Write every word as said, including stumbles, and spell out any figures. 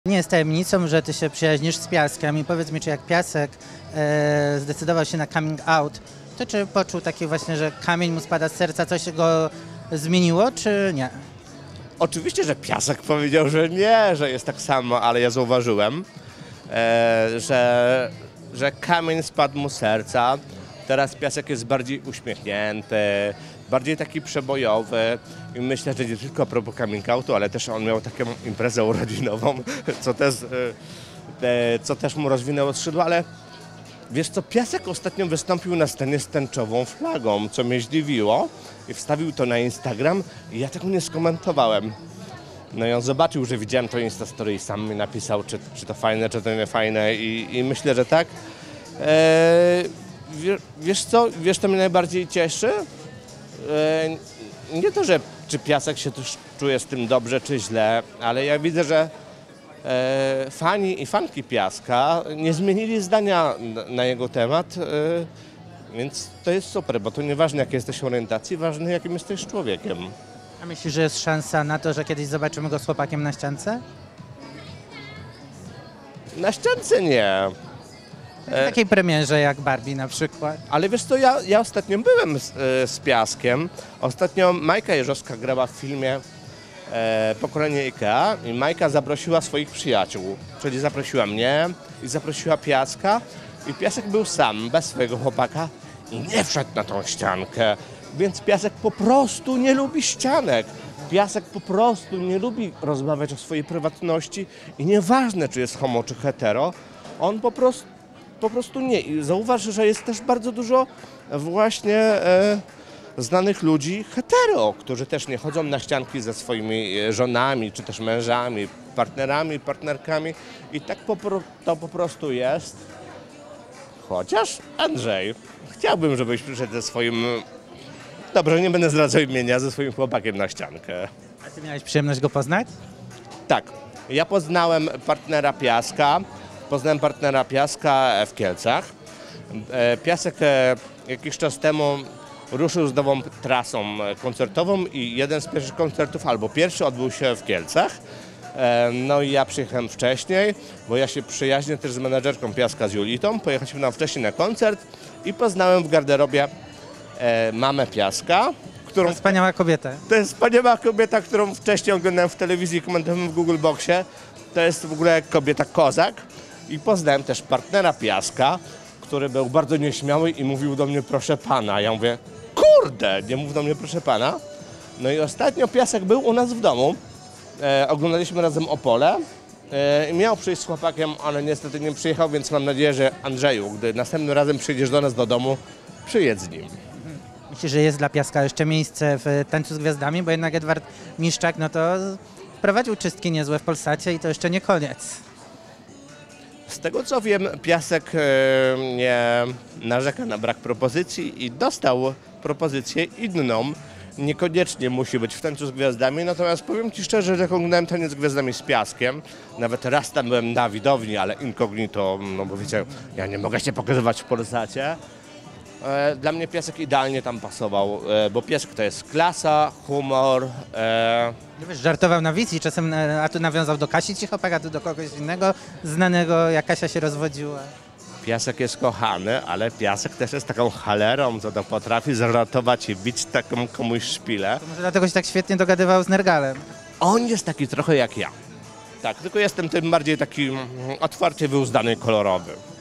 Nie jest tajemnicą, że ty się przyjaźnisz z Piaskiem i powiedz mi, czy jak Piasek e, zdecydował się na coming out, to czy poczuł taki właśnie, że kamień mu spada z serca, coś go zmieniło, czy nie? Oczywiście, że Piasek powiedział, że nie, że jest tak samo, ale ja zauważyłem, e, że, że kamień spadł mu z serca. Teraz Piasek jest bardziej uśmiechnięty, bardziej taki przebojowy i myślę, że nie tylko a propos coming outu, ale też on miał taką imprezę urodzinową, co też, e, co też mu rozwinęło skrzydła, ale wiesz co, Piasek ostatnio wystąpił na scenie z tęczową flagą, co mnie zdziwiło i wstawił to na Instagram i ja tego nie skomentowałem. No i on zobaczył, że widziałem to Instastory i sam mi napisał, czy, czy to fajne, czy to nie fajne i, i myślę, że tak. Eee, wiesz co, wiesz co mnie najbardziej cieszy? Eee, nie to, że czy Piasek się też czuje z tym dobrze, czy źle, ale ja widzę, że e, fani i fanki Piaska nie zmienili zdania na, na jego temat, e, więc to jest super, bo to nieważne jakiej jesteś orientacji, ważne jakim jesteś człowiekiem. A myślisz, że jest szansa na to, że kiedyś zobaczymy go z chłopakiem na ściance? Na ściance nie. W takiej premierze jak Barbie na przykład. Ale wiesz co, ja, ja ostatnio byłem z, z Piaskiem. Ostatnio Majka Jeżowska grała w filmie e, Pokolenie Ikea i Majka zaprosiła swoich przyjaciół. Czyli zaprosiła mnie i zaprosiła Piaska i Piasek był sam, bez swojego chłopaka i nie wszedł na tą ściankę. Więc Piasek po prostu nie lubi ścianek. Piasek po prostu nie lubi rozmawiać o swojej prywatności i nieważne, czy jest homo, czy hetero, on po prostu Po prostu nie. I zauważ, że jest też bardzo dużo właśnie e, znanych ludzi hetero, którzy też nie chodzą na ścianki ze swoimi żonami, czy też mężami, partnerami, partnerkami. I tak po, to po prostu jest. Chociaż, Andrzej, chciałbym, żebyś przyszedł ze swoim, dobrze, nie będę zdradzał imienia, ze swoim chłopakiem na ściankę. A ty miałeś przyjemność go poznać? Tak. Ja poznałem partnera Piaska. Poznałem partnera Piaska w Kielcach. Piasek jakiś czas temu ruszył z nową trasą koncertową i jeden z pierwszych koncertów, albo pierwszy, odbył się w Kielcach. No i ja przyjechałem wcześniej, bo ja się przyjaźnię też z menadżerką Piaska, z Julitą. Pojechaliśmy na wcześniej na koncert i poznałem w garderobie mamę Piaska, którą... To wspaniała kobieta. To jest wspaniała kobieta, którą wcześniej oglądałem w telewizji, komentowałem w Google Boxie. To jest w ogóle kobieta kozak. I poznałem też partnera Piaska, który był bardzo nieśmiały i mówił do mnie proszę pana. Ja mówię, kurde, nie mów do mnie proszę pana. No i ostatnio Piasek był u nas w domu. E, oglądaliśmy razem Opole. E, miał przyjść z chłopakiem, ale niestety nie przyjechał, więc mam nadzieję, że Andrzeju, gdy następnym razem przyjdziesz do nas do domu, przyjedź z nim. Myślisz, że jest dla Piaska jeszcze miejsce w Tańcu z Gwiazdami? Bo jednak Edward Miszczak, no to wprowadził czystki niezłe w Polsacie i to jeszcze nie koniec. Z tego co wiem, Piasek nie narzeka na brak propozycji i dostał propozycję inną. Niekoniecznie musi być w Tańcu z Gwiazdami, natomiast powiem ci szczerze, że jak oglądałem Taniec z Gwiazdami z Piaskiem, nawet raz tam byłem na widowni, ale incognito, no bo wiecie, ja nie mogę się pokazywać w Polsacie. Dla mnie Piasek idealnie tam pasował, bo Piasek to jest klasa, humor. E... Wiesz, żartował na wizji, czasem a tu nawiązał do Kasi Cichopek, a tu do kogoś innego znanego, jak Kasia się rozwodziła. Piasek jest kochany, ale Piasek też jest taką chalerą, co to potrafi zażartować i bić taką komuś szpilę. To może dlatego się tak świetnie dogadywał z Nergalem. On jest taki trochę jak ja. Tak, tylko jestem tym bardziej taki otwarcie wyuzdany, kolorowy.